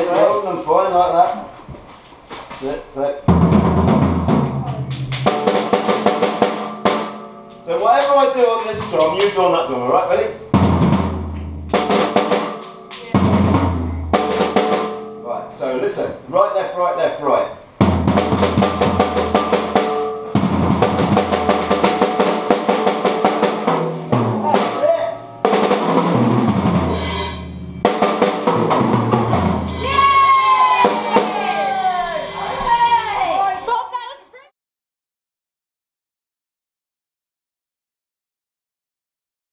hold them fine like that. So whatever I do on this drum, you do on that drum, alright, ready? Right, so listen, right, left, right, left, right.